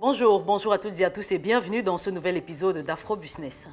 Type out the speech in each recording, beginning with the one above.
Bonjour à toutes et à tous et bienvenue dans ce nouvel épisode d'Afro Business.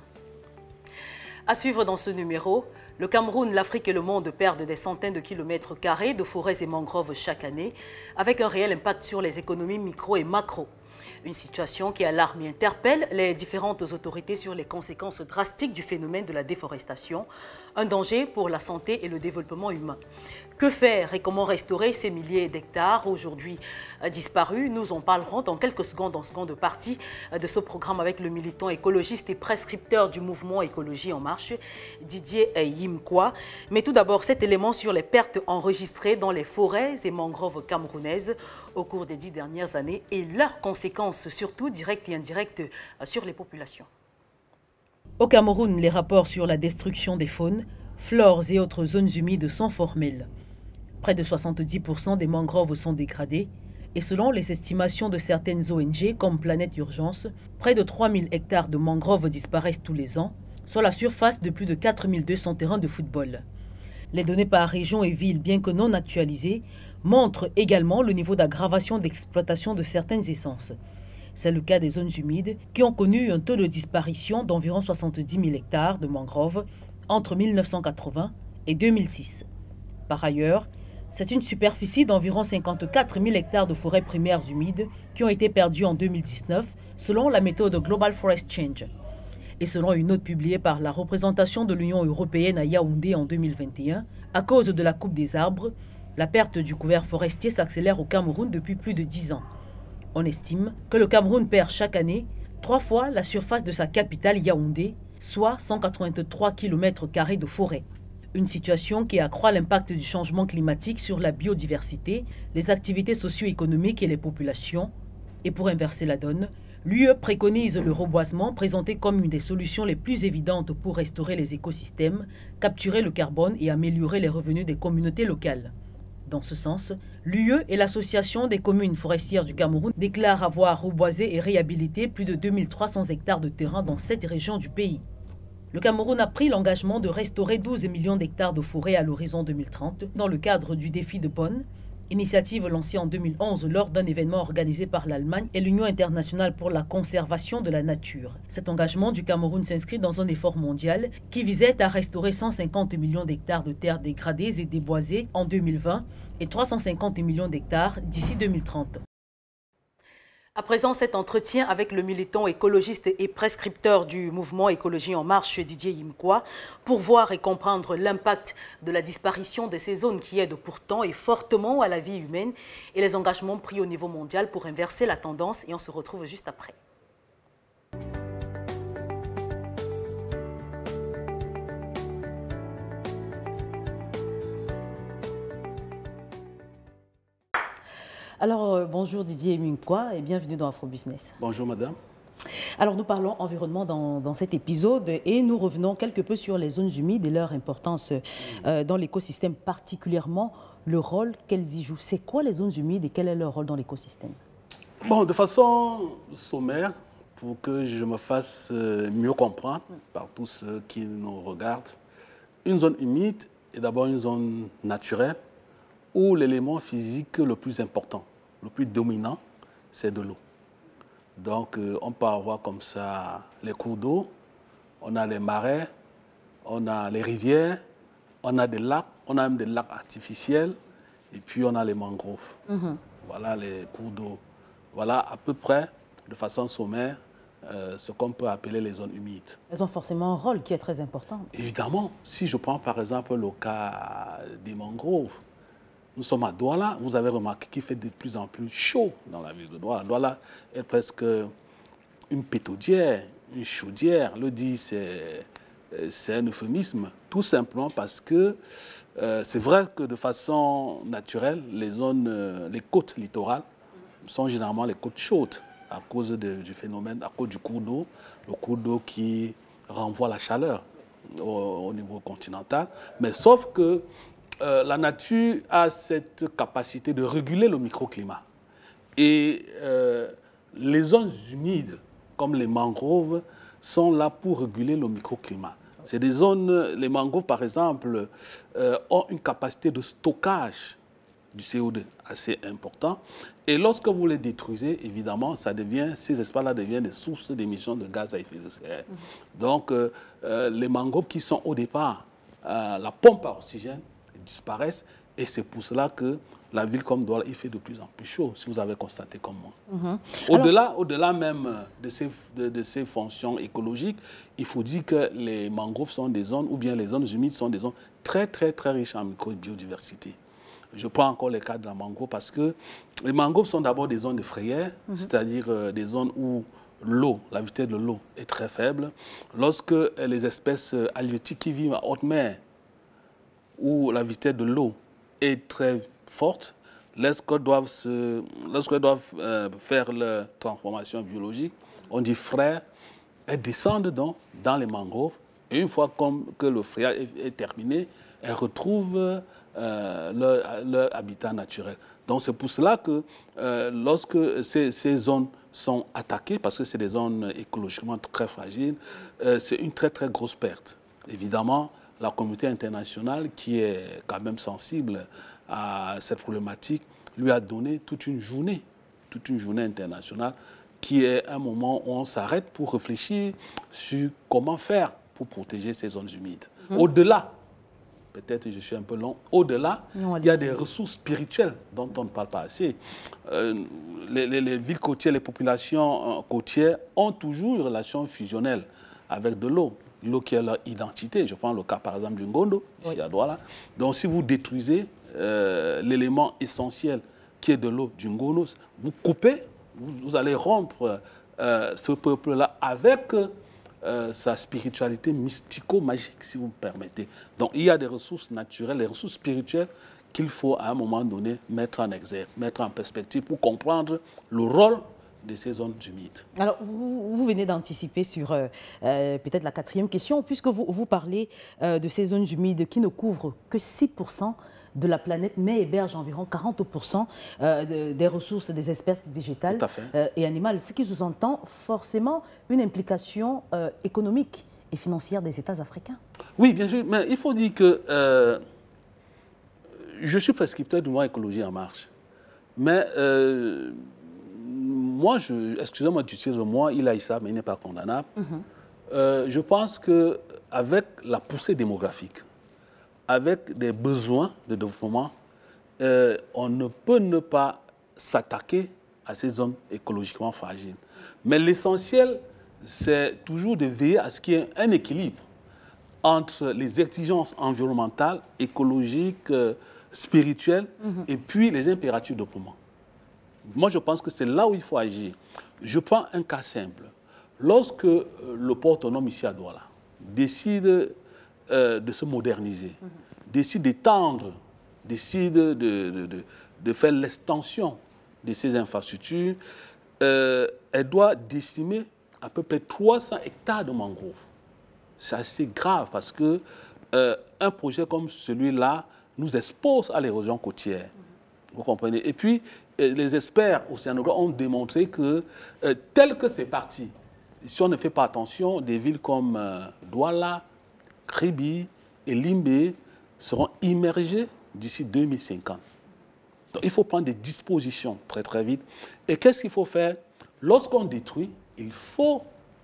À suivre dans ce numéro, le Cameroun, l'Afrique et le monde perdent des centaines de kilomètres carrés de forêts et mangroves chaque année, avec un réel impact sur les économies micro et macro. Une situation qui alarme et interpelle les différentes autorités sur les conséquences drastiques du phénomène de la déforestation, un danger pour la santé et le développement humain. Que faire et comment restaurer ces milliers d'hectares aujourd'hui disparus? Nous en parlerons dans quelques secondes en seconde partie de ce programme avec le militant écologiste et prescripteur du mouvement Écologie en Marche, Didier Yimkwa. Mais tout d'abord, cet élément sur les pertes enregistrées dans les forêts et mangroves camerounaises au cours des 10 dernières années et leurs conséquences, surtout directes et indirectes, sur les populations. Au Cameroun, les rapports sur la destruction des faunes, flores et autres zones humides sont formels. Près de 70% des mangroves sont dégradées et selon les estimations de certaines ONG comme Planète Urgence, près de 3000 hectares de mangroves disparaissent tous les ans, soit la surface de plus de 4200 terrains de football. Les données par région et ville, bien que non actualisées, montrent également le niveau d'aggravation d'exploitation de certaines essences. C'est le cas des zones humides qui ont connu un taux de disparition d'environ 70 000 hectares de mangroves entre 1980 et 2006. Par ailleurs, c'est une superficie d'environ 54 000 hectares de forêts primaires humides qui ont été perdues en 2019 selon la méthode Global Forest Change. Et selon une note publiée par la représentation de l'Union européenne à Yaoundé en 2021, à cause de la coupe des arbres, la perte du couvert forestier s'accélère au Cameroun depuis plus de 10 ans. On estime que le Cameroun perd chaque année 3 fois la surface de sa capitale Yaoundé, soit 183 km² de forêt. Une situation qui accroît l'impact du changement climatique sur la biodiversité, les activités socio-économiques et les populations. Et pour inverser la donne, l'UE préconise le reboisement présenté comme une des solutions les plus évidentes pour restaurer les écosystèmes, capturer le carbone et améliorer les revenus des communautés locales. Dans ce sens, l'UE et l'Association des communes forestières du Cameroun déclarent avoir reboisé et réhabilité plus de 2300 hectares de terrain dans 7 régions du pays. Le Cameroun a pris l'engagement de restaurer 12 millions d'hectares de forêt à l'horizon 2030 dans le cadre du défi de Bonn, initiative lancée en 2011 lors d'un événement organisé par l'Allemagne et l'Union internationale pour la conservation de la nature. Cet engagement du Cameroun s'inscrit dans un effort mondial qui visait à restaurer 150 millions d'hectares de terres dégradées et déboisées en 2020 et 350 millions d'hectares d'ici 2030. À présent, cet entretien avec le militant écologiste et prescripteur du mouvement Écologie en Marche, Didier Yimkwa, pour voir et comprendre l'impact de la disparition de ces zones qui aident pourtant et fortement à la vie humaine et les engagements pris au niveau mondial pour inverser la tendance. Et on se retrouve juste après. Alors, bonjour Didier Yimkwa et bienvenue dans Afro Business. Bonjour madame. Alors, nous parlons environnement dans cet épisode et nous revenons quelque peu sur les zones humides et leur importance dans l'écosystème, particulièrement le rôle qu'elles y jouent. C'est quoi les zones humides et quel est leur rôle dans l'écosystème? Bon, de façon sommaire, pour que je me fasse mieux comprendre par tous ceux qui nous regardent, une zone humide est d'abord une zone naturelle où l'élément physique le plus important, le plus dominant, c'est de l'eau. Donc, on peut avoir comme ça les cours d'eau, on a les marais, on a les rivières, on a des lacs, on a même des lacs artificiels, et puis on a les mangroves. Voilà les cours d'eau. Voilà à peu près, de façon sommaire, ce qu'on peut appeler les zones humides. Elles ont forcément un rôle qui est très important. Évidemment, si je prends par exemple le cas des mangroves, nous sommes à Douala, vous avez remarqué qu'il fait de plus en plus chaud dans la ville de Douala. Douala est presque une pétaudière, une chaudière. Le dit, c'est un euphémisme, tout simplement parce que c'est vrai que de façon naturelle, les côtes littorales sont généralement les côtes chaudes à cause du phénomène, à cause du cours d'eau, le cours d'eau qui renvoie la chaleur au niveau continental. Mais sauf que la nature a cette capacité de réguler le microclimat. Et les zones humides, comme les mangroves, sont là pour réguler le microclimat. C'est des zones, les mangroves par exemple, ont une capacité de stockage du CO2 assez important. Et lorsque vous les détruisez, évidemment, ces espaces-là deviennent des sources d'émissions de gaz à effet de serre. Donc, les mangroves qui sont au départ la pompe à oxygène disparaissent. Et c'est pour cela que la ville comme Douala, il fait de plus en plus chaud, si vous avez constaté comme moi. Au-delà même de ces fonctions écologiques, il faut dire que les mangroves sont des zones, ou bien les zones humides sont des zones très, très, très riches en microbiodiversité. Je prends encore les cas de la mangrove parce que les mangroves sont d'abord des zones de frayère, c'est-à-dire des zones où l'eau, la vitesse de l'eau est très faible. Lorsque les espèces halieutiques qui vivent à haute mer, où la vitesse de l'eau est très forte, lorsqu'elles doivent faire leur transformation biologique, on dit frère, elles descendent dans les mangroves. Et une fois que le frayage est terminé, elles retrouvent leur habitat naturel. Donc c'est pour cela que lorsque ces zones sont attaquées, parce que c'est des zones écologiquement très fragiles, c'est une très très grosse perte. Évidemment, la communauté internationale, qui est quand même sensible à cette problématique, lui a donné toute une journée internationale, qui est un moment où on s'arrête pour réfléchir sur comment faire pour protéger ces zones humides. Au-delà, peut-être je suis un peu long, au-delà, il y a des ressources spirituelles dont on ne parle pas assez. Les villes côtières, les populations côtières ont toujours une relation fusionnelle avec de l'eau. L'eau qui est leur identité. Je prends le cas par exemple du Ngondo, ici à Douala. Donc si vous détruisez l'élément essentiel qui est de l'eau du Ngondo, vous coupez, vous allez rompre ce peuple-là avec sa spiritualité mystico-magique, si vous me permettez. Donc il y a des ressources naturelles, des ressources spirituelles qu'il faut à un moment donné mettre en exergue, mettre en perspective pour comprendre le rôle de ces zones humides. Alors, vous venez d'anticiper sur peut-être la quatrième question, puisque vous parlez de ces zones humides qui ne couvrent que 6% de la planète, mais hébergent environ 40% des ressources des espèces végétales et animales, ce qui sous-entend forcément une implication économique et financière des États africains. Oui, bien sûr, mais il faut dire que je suis prescripteur du mouvement Écologie en Marche, mais moi, excusez-moi d'utiliser le mot, il a ça, mais il n'est pas condamnable. Je pense qu'avec la poussée démographique, avec des besoins de développement, on ne peut ne pas s'attaquer à ces zones écologiquement fragiles. Mais l'essentiel, c'est toujours de veiller à ce qu'il y ait un équilibre entre les exigences environnementales, écologiques, spirituelles, et puis les impératifs de développement. Moi, je pense que c'est là où il faut agir. Je prends un cas simple. Lorsque le port autonome ici à Douala décide de se moderniser, décide d'étendre, décide de faire l'extension de ses infrastructures, elle doit décimer à peu près 300 hectares de mangroves. C'est assez grave parce que un projet comme celui-là nous expose à l'érosion côtière. Vous comprenez? Et puis, les experts océanographes ont démontré que, tel que c'est parti, si on ne fait pas attention, des villes comme Douala, Kribi et Limbe seront immergées d'ici 2050. Donc, il faut prendre des dispositions très, très vite. Et qu'est-ce qu'il faut faire? Lorsqu'on détruit, il faut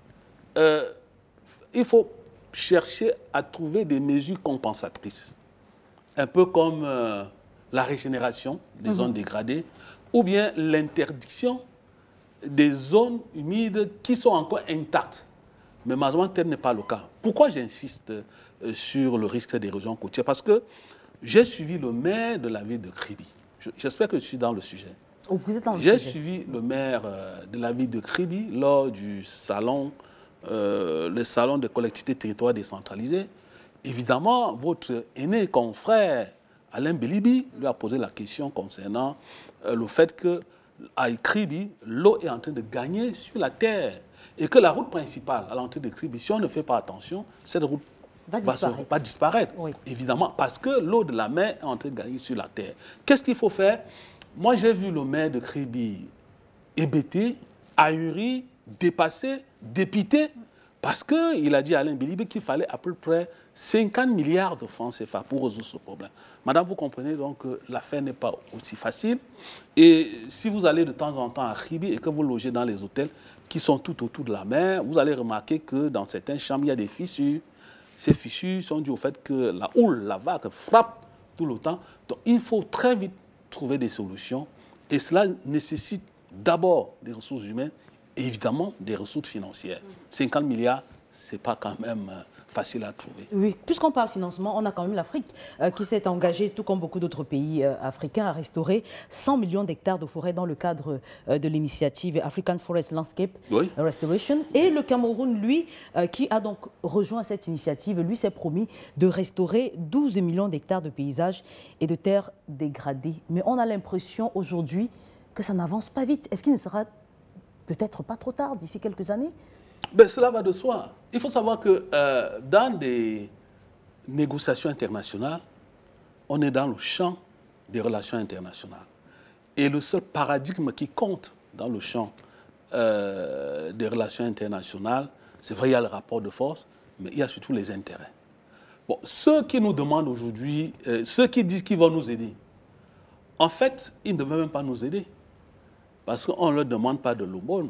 chercher à trouver des mesures compensatrices. Un peu comme la régénération des zones dégradées, ou bien l'interdiction des zones humides qui sont encore intactes. Mais malheureusement, tel n'est pas le cas. Pourquoi j'insiste sur le risque d'érosion côtière? Parce que j'ai suivi le maire de la ville de Kribi. J'espère que je suis dans le sujet. Vous êtes dans le sujet. J'ai suivi le maire de la ville de Kribi lors du salon, le salon de collectivités territoriales décentralisées. Évidemment, votre aîné confrère Alain Bélibi lui a posé la question concernant le fait qu'à Kribi, l'eau est en train de gagner sur la terre et que la route principale à l'entrée de Kribi, si on ne fait pas attention, cette route va disparaître. Oui. Évidemment, parce que l'eau de la mer est en train de gagner sur la terre. Qu'est-ce qu'il faut faire? Moi, j'ai vu le maire de Kribi hébété, ahuri, dépassé, dépité, Parce qu'il a dit à Alain Bilibé qu'il fallait à peu près 50 milliards de francs CFA pour résoudre ce problème. Madame, vous comprenez donc que l'affaire n'est pas aussi facile. Et si vous allez de temps en temps à Ribi et que vous logez dans les hôtels qui sont tout autour de la mer, vous allez remarquer que dans certaines chambres, il y a des fissures. Ces fissures sont dues au fait que la houle, la vague frappe tout le temps. Donc il faut très vite trouver des solutions. Et cela nécessite d'abord des ressources humaines et évidemment des ressources financières. 50 milliards, ce n'est pas quand même facile à trouver. Oui, puisqu'on parle financement, on a quand même l'Afrique qui s'est engagée, tout comme beaucoup d'autres pays africains, à restaurer 100 millions d'hectares de forêt dans le cadre de l'initiative African Forest Landscape Restoration. Et le Cameroun, lui, qui a donc rejoint cette initiative, lui s'est promis de restaurer 12 millions d'hectares de paysages et de terres dégradées. Mais on a l'impression aujourd'hui que ça n'avance pas vite. Est-ce qu'il ne sera peut-être pas trop tard, d'ici quelques années? Ben, cela va de soi. Il faut savoir que dans des négociations internationales, on est dans le champ des relations internationales. Et le seul paradigme qui compte dans le champ des relations internationales, c'est vrai, il y a le rapport de force, mais il y a surtout les intérêts. Bon, ceux qui nous demandent aujourd'hui, ceux qui disent qu'ils vont nous aider, en fait, ils ne veulent même pas nous aider. Parce qu'on ne leur demande pas de l'obol.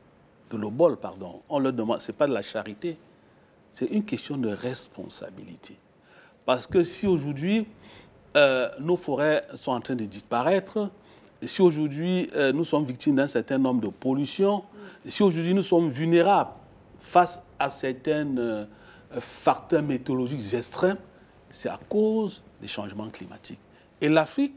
On leur demande, ce n'est pas de la charité, c'est une question de responsabilité. Parce que si aujourd'hui, nos forêts sont en train de disparaître, et si aujourd'hui, nous sommes victimes d'un certain nombre de pollutions, et si aujourd'hui, nous sommes vulnérables face à certains facteurs météorologiques extrêmes, c'est à cause des changements climatiques. Et l'Afrique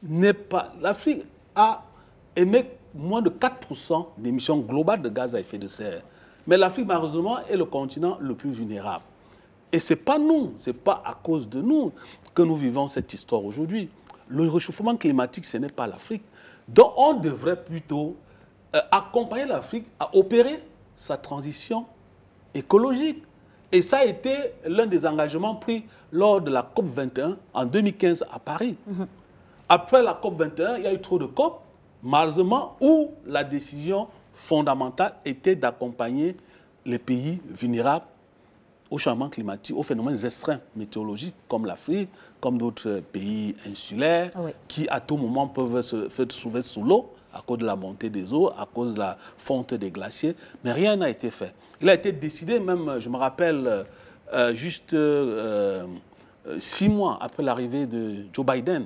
a émis moins de 4% d'émissions globales de gaz à effet de serre. Mais l'Afrique, malheureusement, est le continent le plus vulnérable. Et ce n'est pas nous, ce n'est pas à cause de nous que nous vivons cette histoire aujourd'hui. Le réchauffement climatique, ce n'est pas l'Afrique. Donc, on devrait plutôt accompagner l'Afrique à opérer sa transition écologique. Et ça a été l'un des engagements pris lors de la COP 21 en 2015 à Paris. Après la COP 21, il y a eu trop de COP, malheureusement, où la décision fondamentale était d'accompagner les pays vulnérables au changement climatique, aux phénomènes extrêmes météorologiques, comme l'Afrique, comme d'autres pays insulaires, qui à tout moment peuvent se trouver sous l'eau à cause de la montée des eaux, à cause de la fonte des glaciers. Mais rien n'a été fait. Il a été décidé, même, je me rappelle, juste 6 mois après l'arrivée de Joe Biden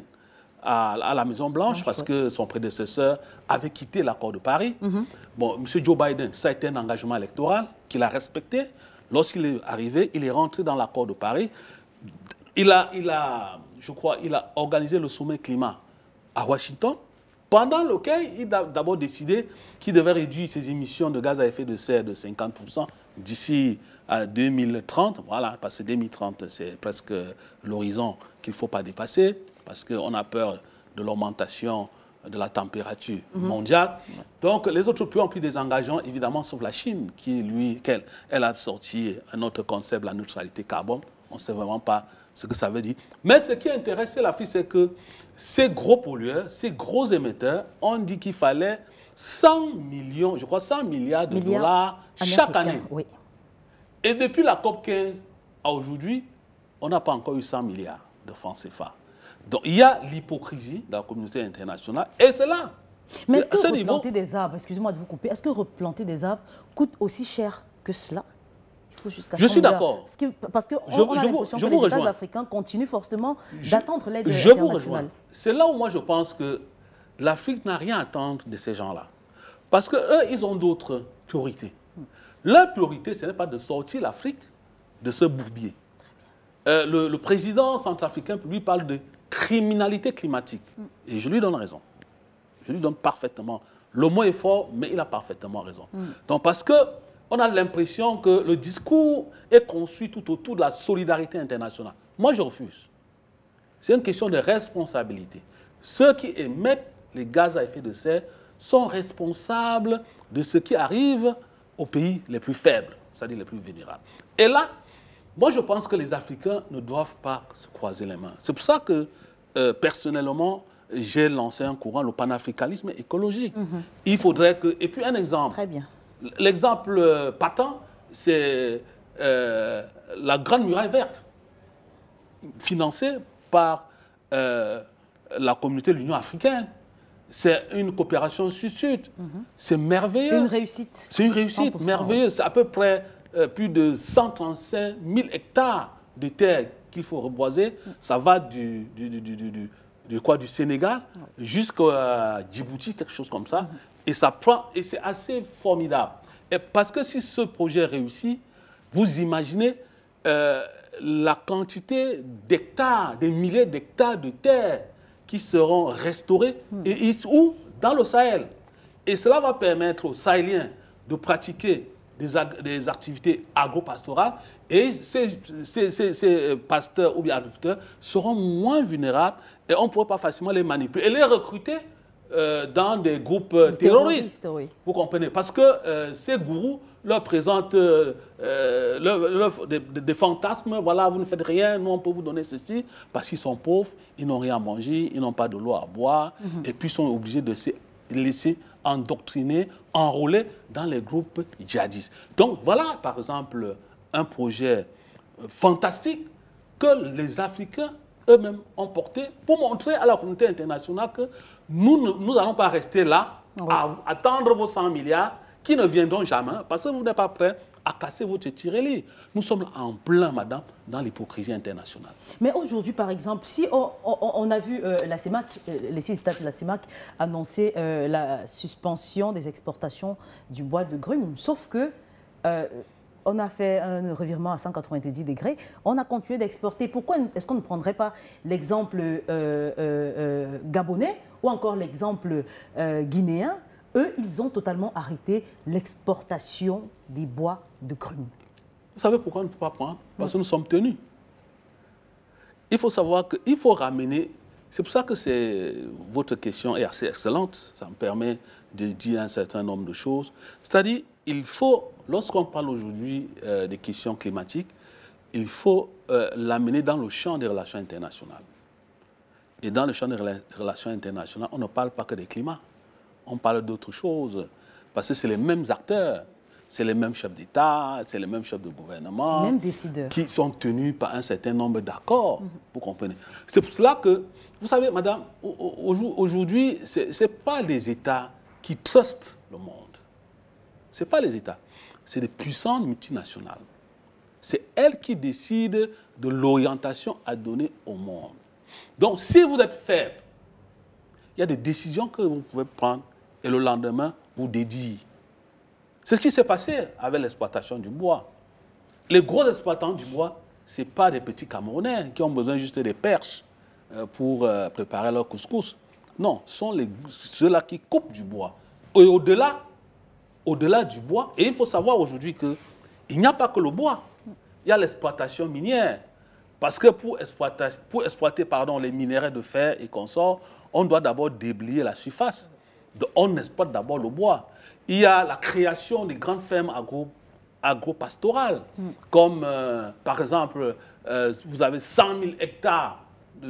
à la Maison-Blanche, parce que son prédécesseur avait quitté l'accord de Paris. Bon, M. Joe Biden, ça a été un engagement électoral qu'il a respecté. Lorsqu'il est arrivé, il est rentré dans l'accord de Paris. Il a organisé le sommet climat à Washington, pendant lequel il a d'abord décidé qu'il devait réduire ses émissions de gaz à effet de serre de 50% d'ici à 2030. Voilà, parce que 2030, c'est presque l'horizon qu'il ne faut pas dépasser, parce qu'on a peur de l'augmentation de la température mondiale. Donc, les autres pays ont pris des engagements, évidemment, sauf la Chine, elle a sorti un autre concept, la neutralité carbone. On ne sait vraiment pas ce que ça veut dire. Mais ce qui intéresse l'Afrique, c'est que ces gros pollueurs, ces gros émetteurs, ont dit qu'il fallait 100 millions, je crois 100 milliards de dollars chaque année. Oui. Et depuis la COP 15 à aujourd'hui, on n'a pas encore eu 100 milliards de francs CFA. Donc, il y a l'hypocrisie de la communauté internationale, et c'est là. Mais est-ce que replanter des arbres, excusez-moi de vous couper, est-ce que replanter des arbres coûte aussi cher que cela? Il faut jusqu'à Je suis d'accord. Parce qu'on a l'impression que les États africains continuent fortement d'attendre l'aide internationale. C'est là où moi je pense que l'Afrique n'a rien à attendre de ces gens-là. Parce qu'eux, ils ont d'autres priorités. Leur priorité, ce n'est pas de sortir l'Afrique de ce bourbier. Le président centrafricain, lui, parle de criminalité climatique. Et je lui donne raison. Je lui donne parfaitement. Le mot est fort, mais il a parfaitement raison. Donc, parce qu'on a l'impression que le discours est construit tout autour de la solidarité internationale. Moi, je refuse. C'est une question de responsabilité. Ceux qui émettent les gaz à effet de serre sont responsables de ce qui arrive aux pays les plus faibles, c'est-à-dire les plus vulnérables. Et là, moi, je pense que les Africains ne doivent pas se croiser les mains. C'est pour ça que, personnellement, j'ai lancé un courant, le panafricanisme écologique. Il faudrait que... Et puis, un exemple. Très bien. L'exemple patent, c'est la Grande Muraille Verte, financée par la communauté de l'Union africaine. C'est une coopération sud-sud. C'est merveilleux. C'est une réussite. C'est une réussite 100%. merveilleuse. C'est à peu près plus de 135 000 hectares de terre qu'il faut reboiser. Ça va du Sénégal jusqu'à Djibouti, quelque chose comme ça. Et ça prend, et c'est assez formidable. Et parce que si ce projet réussit, vous imaginez la quantité d'hectares, des milliers d'hectares de terre qui seront restaurés ou dans le Sahel. Et cela va permettre aux Sahéliens de pratiquer des activités agro-pastorales et ces pasteurs ou bien agriculteurs seront moins vulnérables et on ne pourra pas facilement les manipuler et les recruter dans des groupes terroristes. Oui. Vous comprenez? Parce que ces gourous leur présentent des fantasmes. Voilà, vous ne faites rien, nous on peut vous donner ceci. Parce qu'ils sont pauvres, ils n'ont rien à manger, ils n'ont pas de l'eau à boire. Et puis ils sont obligés de se laisser endoctriner, enrôler dans les groupes djihadistes. Donc voilà, par exemple, un projet fantastique que les Africains eux-mêmes ont porté pour montrer à la communauté internationale que nous n'allons pas rester là à attendre vos 100 milliards qui ne viendront jamais parce que vous n'êtes pas prêts à casser votre tirelire. Nous sommes en plein, madame, dans l'hypocrisie internationale. Mais aujourd'hui, par exemple, si on a vu la CEMAC, les 6 États de la CEMAC annoncer la suspension des exportations du bois de grume, sauf que on a fait un revirement à 190 degrés, on a continué d'exporter. Pourquoi est-ce qu'on ne prendrait pas l'exemple gabonais ou encore l'exemple guinéen? Eux, ils ont totalement arrêté l'exportation des bois de grume. Vous savez pourquoi on ne peut pas prendre? Parce que nous sommes tenus. Il faut savoir qu'il faut ramener... C'est pour ça que votre question est assez excellente. Ça me permet de dire un certain nombre de choses. C'est-à-dire, il faut, lorsqu'on parle aujourd'hui des questions climatiques, il faut l'amener dans le champ des relations internationales. Et dans le champ des relations internationales, on ne parle pas que des climats. On parle d'autres choses. Parce que c'est les mêmes acteurs, c'est les mêmes chefs d'État, c'est les mêmes chefs de gouvernement. Même décideurs. Qui sont tenus par un certain nombre d'accords. Vous comprenez? C'est pour cela que, vous savez, madame, aujourd'hui, ce n'est pas les États qui trustent le monde. Ce n'est pas les États. C'est des puissances multinationales. C'est elles qui décident de l'orientation à donner au monde. Donc, si vous êtes faible, il y a des décisions que vous pouvez prendre et le lendemain, vous dédiez. C'est ce qui s'est passé avec l'exploitation du bois. Les gros exploitants du bois, ce n'est pas des petits Camerounais qui ont besoin juste des perches pour préparer leur couscous. Non, ce sont ceux-là qui coupent du bois. Et au-delà du bois, et il faut savoir aujourd'hui qu'il n'y a pas que le bois. Il y a l'exploitation minière. Parce que pour exploiter les minéraux de fer et consorts, on doit d'abord déblayer la surface. Donc, on exploite d'abord le bois. Il y a la création des grandes fermes agro-pastorales, comme par exemple, vous avez 100 000 hectares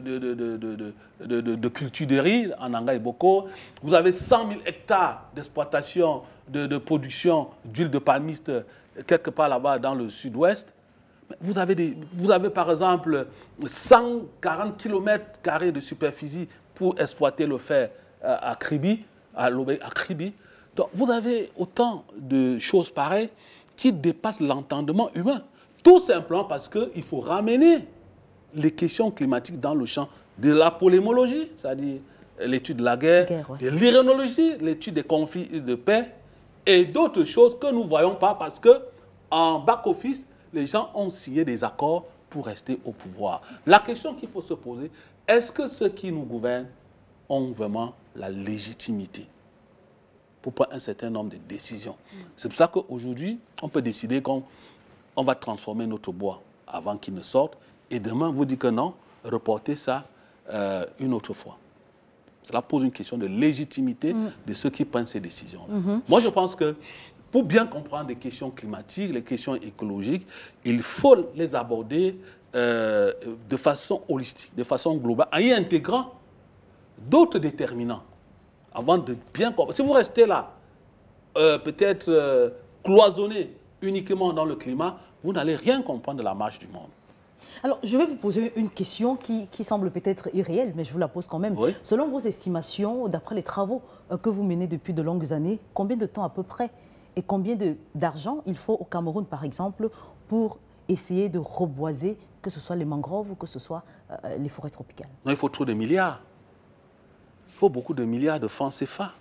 de culture de riz en Anga et Boko, vous avez 100 000 hectares d'exploitation de production d'huile de palmiste quelque part là-bas dans le sud-ouest. Vous avez par exemple 140 km² de superficie pour exploiter le fer à Kribi, à Kribi. Donc vous avez autant de choses pareilles qui dépassent l'entendement humain. Tout simplement parce qu'il faut ramener les questions climatiques dans le champ de la polémologie, c'est-à-dire l'étude de la guerre, de l'irénologie, l'étude des conflits de paix et d'autres choses que nous ne voyons pas parce qu'en back-office, les gens ont signé des accords pour rester au pouvoir. La question qu'il faut se poser, est-ce que ceux qui nous gouvernent ont vraiment la légitimité pour prendre un certain nombre de décisions? C'est pour ça qu'aujourd'hui, on peut décider qu'on va transformer notre bois avant qu'il ne sorte et demain, vous dites que non, reporter ça une autre fois. Cela pose une question de légitimité de ceux qui prennent ces décisions-là. Moi, je pense que pour bien comprendre les questions climatiques, les questions écologiques, il faut les aborder de façon holistique, de façon globale, en y intégrant d'autres déterminants. Avant de bien comprendre. Si vous restez là, peut-être cloisonné uniquement dans le climat, vous n'allez rien comprendre de la marche du monde. Alors, je vais vous poser une question qui semble peut-être irréelle, mais je vous la pose quand même. Oui. Selon vos estimations, d'après les travaux que vous menez depuis de longues années, combien de temps à peu près et combien d'argent il faut au Cameroun, par exemple, pour essayer de reboiser, que ce soit les mangroves ou que ce soit les forêts tropicales? Non, il faut trop de milliards. Il faut beaucoup de milliards de francs CFA.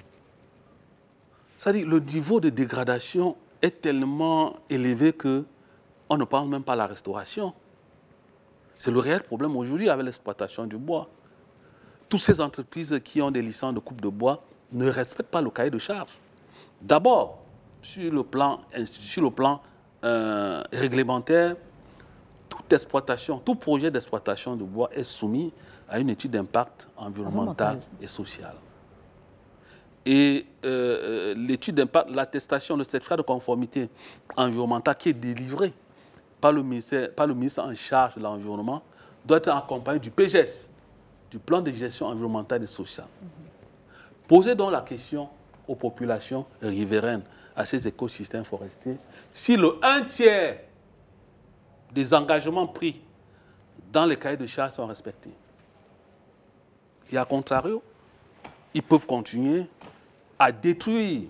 C'est-à-dire le niveau de dégradation est tellement élevé qu'on ne pense même pas à la restauration. C'est le réel problème aujourd'hui avec l'exploitation du bois. Toutes ces entreprises qui ont des licences de coupe de bois ne respectent pas le cahier de charge. D'abord, sur le plan réglementaire, toute exploitation, tout projet d'exploitation de bois est soumis à une étude d'impact environnemental et social. Et l'étude d'impact, l'attestation, le certificat de conformité environnementale qui est délivré par le ministre en charge de l'environnement doit être accompagné du PGS, du plan de gestion environnementale et sociale. Posez donc la question aux populations riveraines, à ces écosystèmes forestiers, si le 1/3 des engagements pris dans les cahiers de charges sont respectés. Et à contrario, ils peuvent continuer à détruire.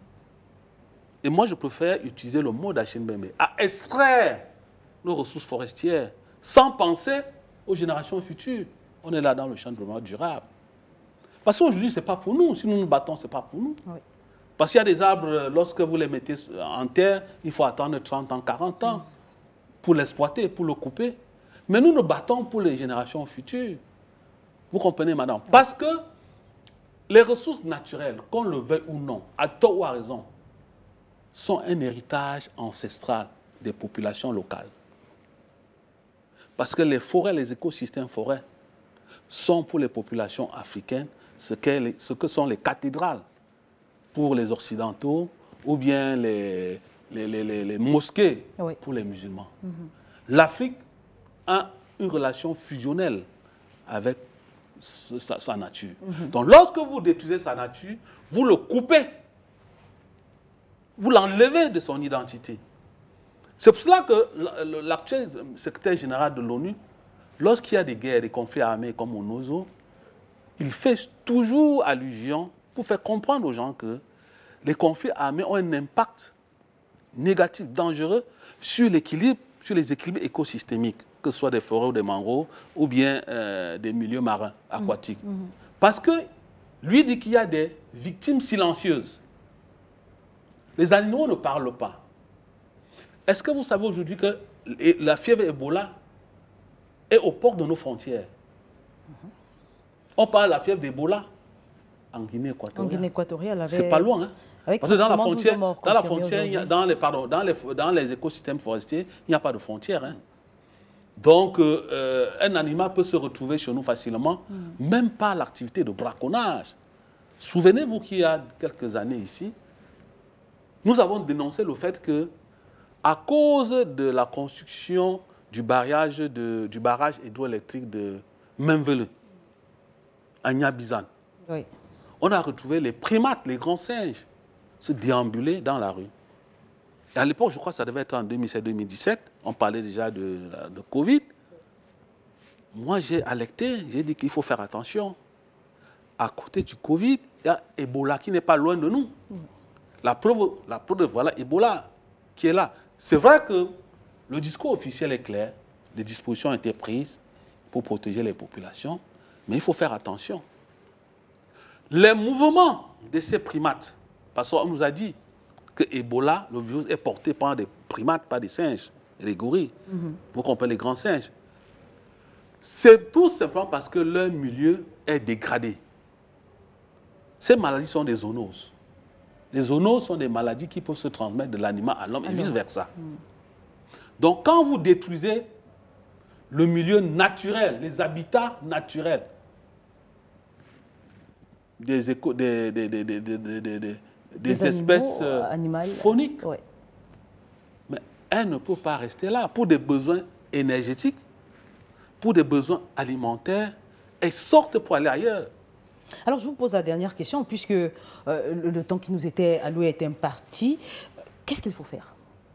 Et moi, je préfère utiliser le mot d'Achim-Bembe, à extraire nos ressources forestières sans penser aux générations futures. On est là dans le champ de développement durable. Parce qu'aujourd'hui, ce n'est pas pour nous. Si nous nous battons, ce n'est pas pour nous. Oui. Parce qu'il y a des arbres, lorsque vous les mettez en terre, il faut attendre 30 ans, 40 ans pour l'exploiter, pour le couper. Mais nous nous battons pour les générations futures. Vous comprenez, madame? Parce que les ressources naturelles, qu'on le veuille ou non, à tort ou à raison, sont un héritage ancestral des populations locales. Parce que les forêts, les écosystèmes forêts, sont pour les populations africaines ce que sont les cathédrales pour les occidentaux ou bien les mosquées pour les musulmans. L'Afrique a une relation fusionnelle avec sa nature. Donc lorsque vous détruisez sa nature, vous le coupez, vous l'enlevez de son identité. C'est pour cela que l'actuel secrétaire général de l'ONU, lorsqu'il y a des guerres, des conflits armés comme au Nozo, il fait toujours allusion pour faire comprendre aux gens que les conflits armés ont un impact négatif, dangereux sur l'équilibre, sur les équilibres écosystémiques, que ce soit des forêts ou des mangroves ou bien des milieux marins aquatiques. Parce que lui dit qu'il y a des victimes silencieuses. Les animaux ne parlent pas. Est-ce que vous savez aujourd'hui que la fièvre Ebola est au port de nos frontières? On parle de la fièvre d'Ebola en Guinée équatoriale. En Guinée équatoriale. C'est pas loin, hein? Parce que dans la frontière, dans les écosystèmes forestiers, il n'y a pas de frontière. Hein? Donc, un animal peut se retrouver chez nous facilement, même par l'activité de braconnage. Souvenez-vous qu'il y a quelques années ici, nous avons dénoncé le fait que, à cause de la construction du barrage hydroélectrique de Memvele, à Niabizan, on a retrouvé les primates, les grands singes, se déambuler dans la rue. Et à l'époque, je crois que ça devait être en 2017, on parlait déjà de Covid. Moi, j'ai alerté, j'ai dit qu'il faut faire attention. À côté du Covid, il y a Ebola qui n'est pas loin de nous. La preuve, voilà Ebola qui est là. C'est vrai que le discours officiel est clair, des dispositions ont été prises pour protéger les populations, mais il faut faire attention. Les mouvements de ces primates, parce qu'on nous a dit que Ebola, le virus, est porté par des primates, pas des singes, les gorilles. Vous comprenez, les grands singes. C'est tout simplement parce que leur milieu est dégradé. Ces maladies sont des zoonoses. Les zoonoses sont des maladies qui peuvent se transmettre de l'animal à l'homme et vice-versa. Donc, quand vous détruisez le milieu naturel, les habitats naturels des espèces fauniques, mais elles ne peuvent pas rester là. Pour des besoins énergétiques, pour des besoins alimentaires, elles sortent pour aller ailleurs. Alors, je vous pose la dernière question, puisque le temps qui nous était alloué est imparti. Qu'est-ce qu'il faut faire?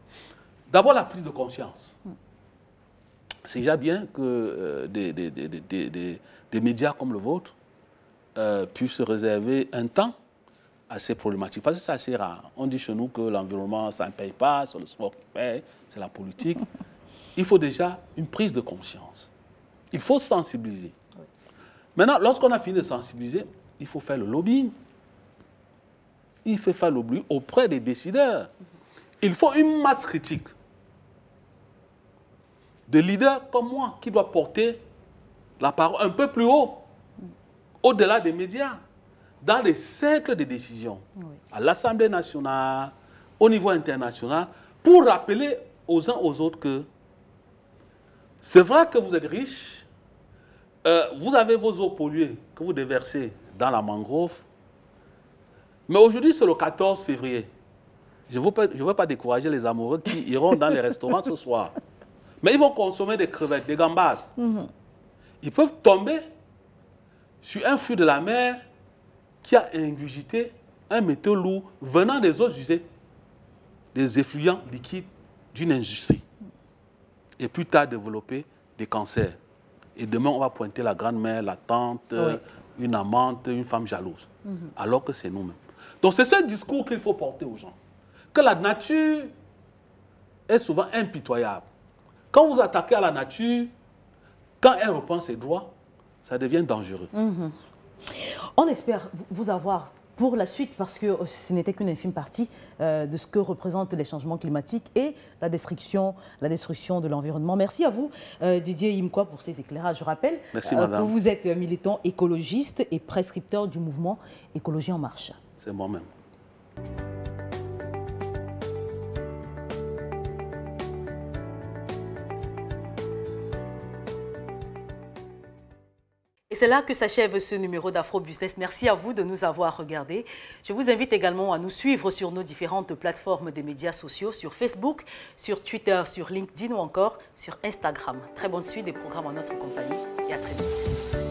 D'abord, la prise de conscience. C'est déjà bien que des médias comme le vôtre puissent se réserver un temps à ces problématiques. Parce que c'est assez rare. On dit chez nous que l'environnement, ça ne paye pas, c'est le sport qui paye, c'est la politique. Il faut déjà une prise de conscience. Il faut sensibiliser. Oui. Maintenant, lorsqu'on a fini de sensibiliser, il faut faire le lobbying. Il faut faire le lobbying auprès des décideurs. Il faut une masse critique de leaders comme moi qui doit porter la parole un peu plus haut, au-delà des médias, dans les cercles de décision, oui, à l'Assemblée nationale, au niveau international, pour rappeler aux uns aux autres que c'est vrai que vous êtes riches, vous avez vos eaux polluées que vous déversez dans la mangrove, mais aujourd'hui c'est le 14 février. Je ne veux pas décourager les amoureux qui iront dans les restaurants ce soir. Mais ils vont consommer des crevettes, des gambas. Ils peuvent tomber sur un flux de la mer qui a ingurgité un métaux lourd venant des eaux usées, des effluents liquides d'une industrie. Et plus tard développer des cancers. Et demain, on va pointer la grand-mère, la tante, oui, une amante, une femme jalouse. Alors que c'est nous-mêmes. Donc c'est ce discours qu'il faut porter aux gens. Que la nature est souvent impitoyable. Quand vous attaquez à la nature, quand elle reprend ses droits, ça devient dangereux. On espère vous avoir pour la suite, parce que ce n'était qu'une infime partie de ce que représentent les changements climatiques et la destruction de l'environnement. Merci à vous, Didier Yimkwa, pour ces éclairages. Je rappelle que vous êtes militant écologiste et prescripteur du mouvement Écologie en Marche. C'est moi-même. Et c'est là que s'achève ce numéro d'Afro Business. Merci à vous de nous avoir regardés. Je vous invite également à nous suivre sur nos différentes plateformes des médias sociaux, sur Facebook, sur Twitter, sur LinkedIn ou encore sur Instagram. Très bonne suite des programmes en notre compagnie et à très vite.